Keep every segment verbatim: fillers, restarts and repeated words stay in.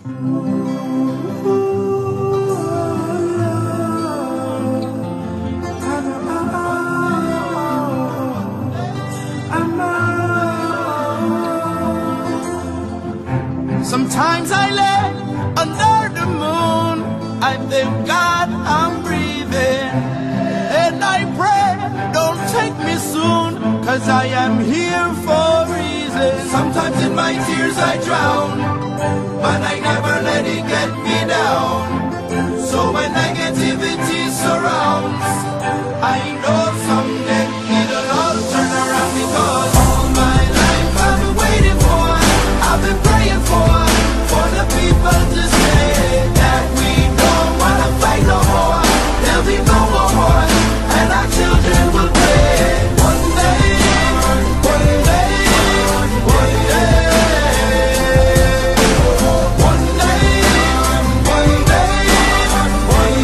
Sometimes I lay under the moon, I thank God I'm breathing, and I pray, don't take me soon, cause I am here for a reason. Sometimes in my tears I drown, but I never let it get me down. So when negativity surrounds, I know someday it'll all turn around, because all my life I've been waiting for, I've been praying for, for the people to say that we don't wanna fight no more. There'll be no more wars, and our children will play. One day, one day, one day, one day, one day, one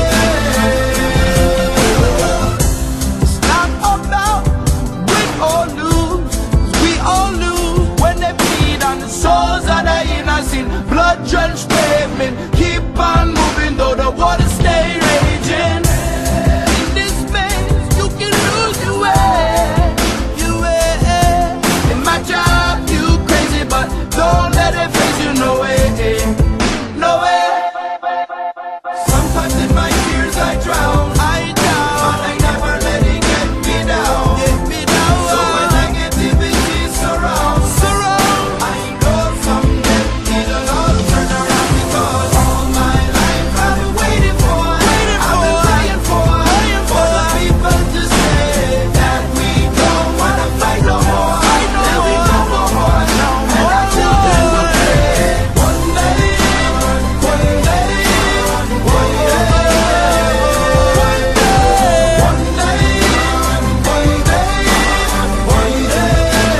day. It's not about win or lose, 'cause we all lose when they bleed on the souls of the innocent. Blood-drenched pavement, keep on moving though the water stay raging. In this space, you can lose your way, your way. In my job, you crazy, but don't let it face you, no way, no way. Sometimes in my tears I drown, I drown, but I never let it get me down, get me down. So when negativity surrounds, surround, I know someday it'll all turn around, because all my life I've been waiting for, waiting I've been praying for, praying for the people to say that we don't wanna fight no more. There'll be no more wars, and our children will play. One day, one day, one day, one day, one day, one day.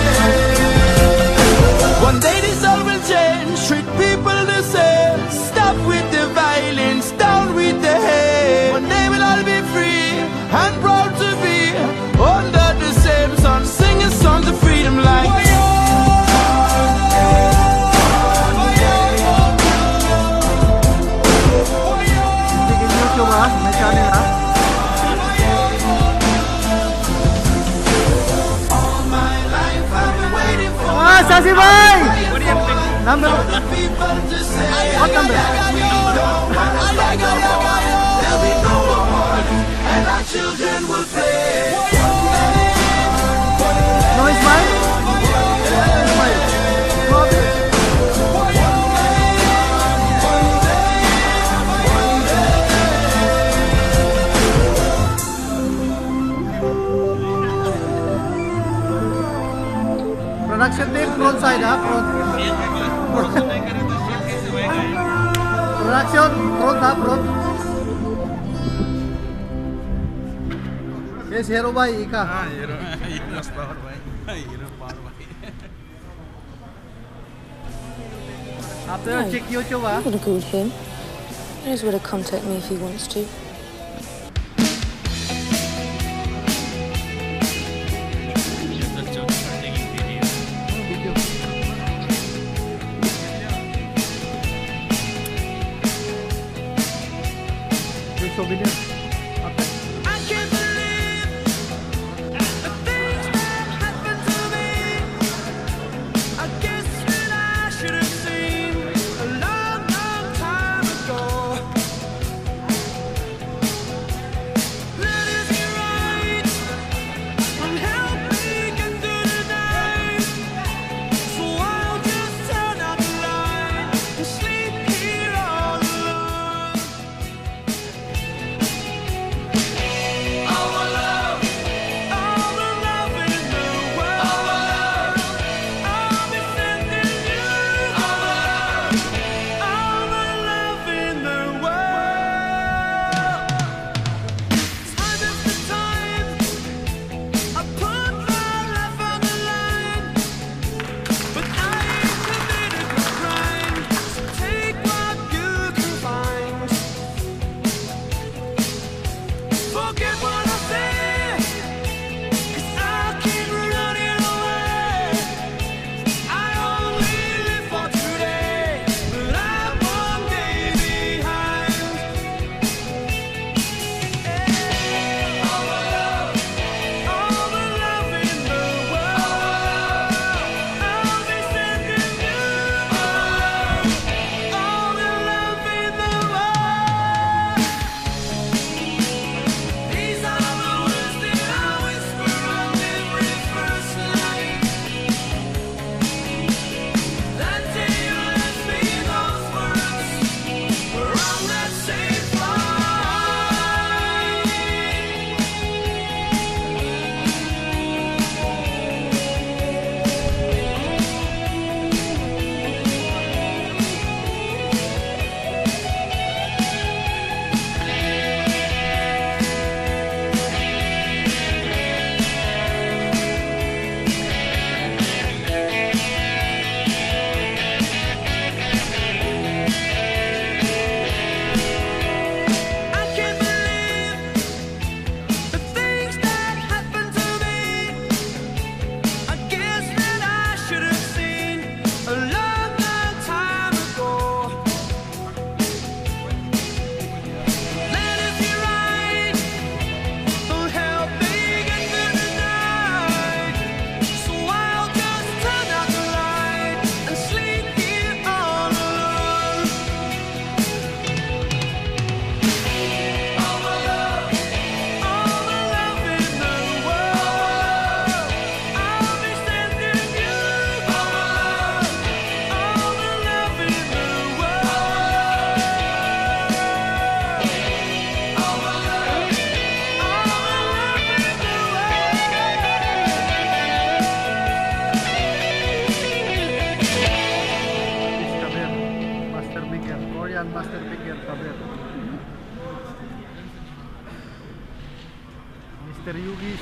One day this all will change, treat people the same. Stop with the violence, down with the hate. One day we'll all be free and proud to be under the same sun, singing songs of freedom like Bikin YouTube ha, may channel ha. all my life I've been waiting for. Ah, Sasi Bhai! Number The people to say what number? there'll be no more wars, and our children will play. Noise Bhai? Noise Bhai. Drop it. Production team front side ha, front. Production front ha, front. Yes, Hero Bhai, Ika. हाँ ये रो ये रास्ता और भाई ये रो पार भाई आप तो check YouTube ha. I'm gonna call him. He knows where to contact me if he wants to. So video. I can't believe the things that happened to me. I guess that I should have seen a long, long time ago. Let us get right and help me get through the night. So I'll just turn out the light and sleep here all alone. All my love, all the love in the world. I'll be sending you all my love, all the love in the world. Time after time, I put my life on the line, but I ain't committed no crime. So take what you can find. Forget what I said, 'cause I keep running away. I only live for today, but yan, Master Picker cover. Mister Yugis.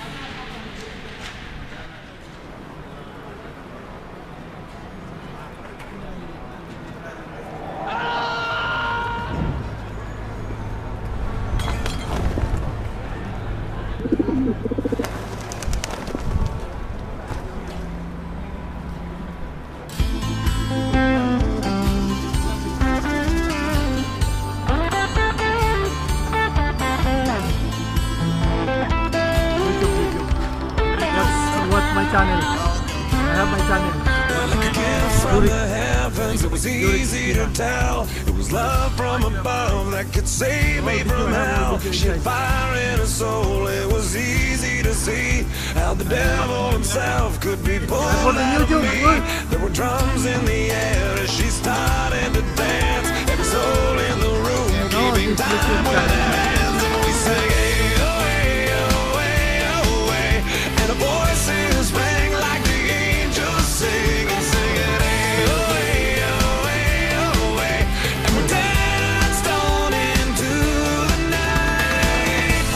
Channel. I have my channel. Like a gift from the heavens, it was easy to tell. It was love from above that could save me from hell. She had fire in her soul, it was easy to see how the devil himself could be pulled out of me. There were drums in the air as she started to dance. Every soul in the room keeping time with their hands. And we sang, hey, oh, hey, oh, hey, oh, hey. And a voice is rang like the angels sing and sing it, hey, oh, hey, oh, hey, oh, hey. And we danced on into the night.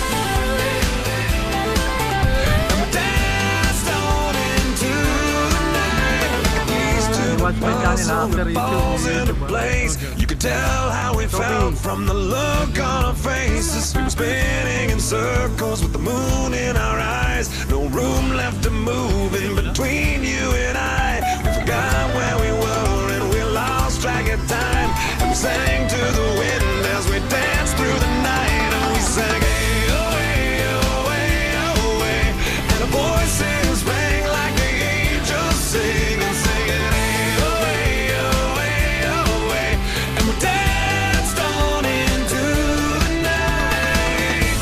And we danced on into the night. These two puzzle falls into place. You could tell how we felt from the look on our faces. We were spinning in circles with the moon in our eyes. No room left to move in between you and I. We forgot where we were and we lost track of time. And we sang to the wind as we danced through the night. And we sang, hey, oh, hey, oh, hey, oh, hey. And our voices rang like the angels sing and sing it, hey, oh, hey, oh, hey, oh, hey. And we danced on into the night.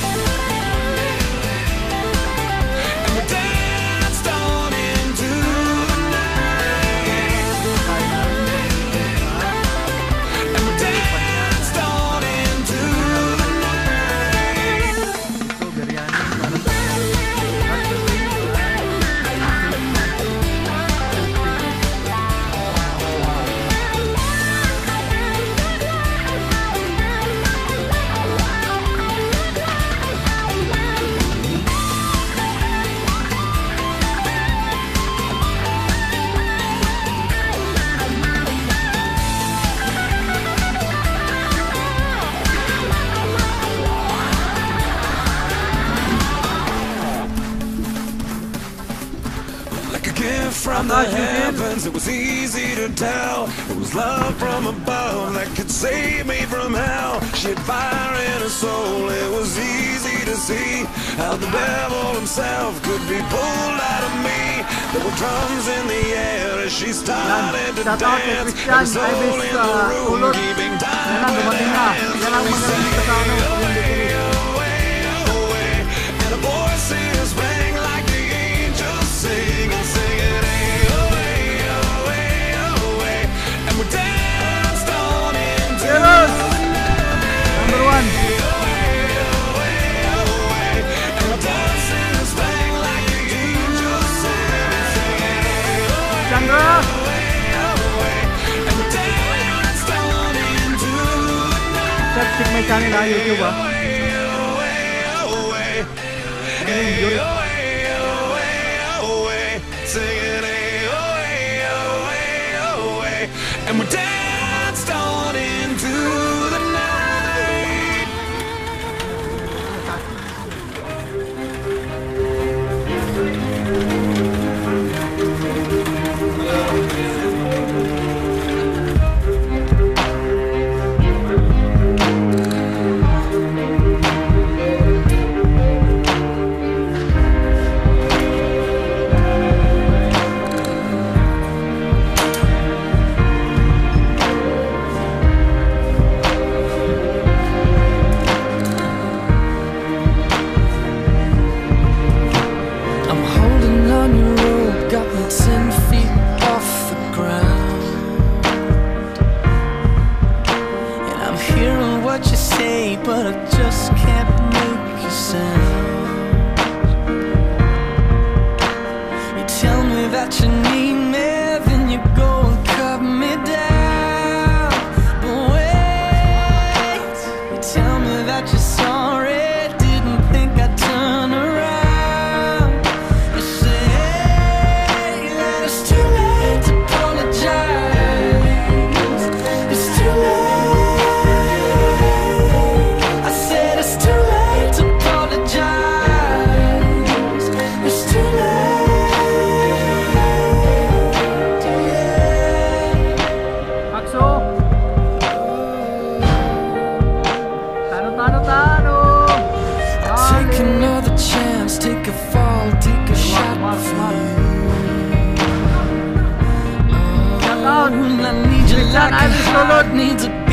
And we danced on into the night. And we danced on into the night. So, biryani para Like a gift from the heavens, it was easy to tell. It was love from above that could save me from hell. She had fire in her soul, it was easy to see how the devil himself could be pulled out of me. There were drums in the air as she started to Shout out kay dance. Christian, Every soul Ibis, in the uh, room Kulot. keeping Yan time ang with dumating their na. hands. Yan ang And we magaling sang, sa ano, hey, Kuling Bikini. oh, hey, oh, hey. And the voices rang like the angels sing and sing it, hey, oh, hey, oh, hey, oh, hey. And we danced on into Yes! the night. Number one. And the voices rang like the angels sing and sing it, hey, oh, Chandra! and we danced on into the night. Check my channel ha, YouTube ha. Magaling, Yuri. And we danced on into the night. I'm holding on your rope, got me ten feet off the ground. And I'm hearing what you say, but I just can't make a sound. You tell me that you need me, then you go and cut me down. But where Dyan, Irish Lulod. Needs a